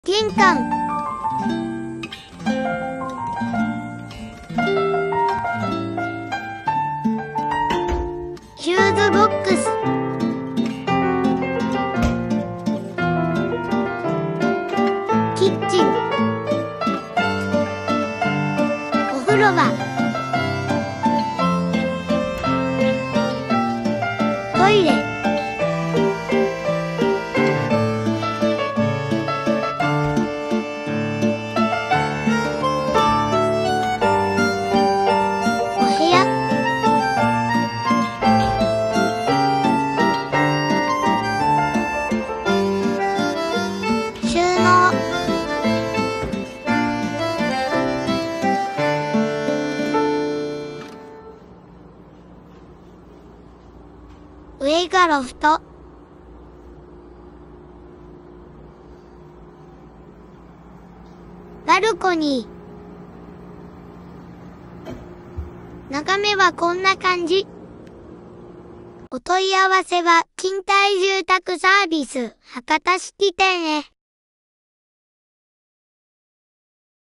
玄関、シューズボックス、キッチン、お風呂場、トイレ、お部屋、収納、上がロフト、バルコニー。眺めはこんな感じ。お問い合わせは、賃貸住宅サービス、博多式店へ。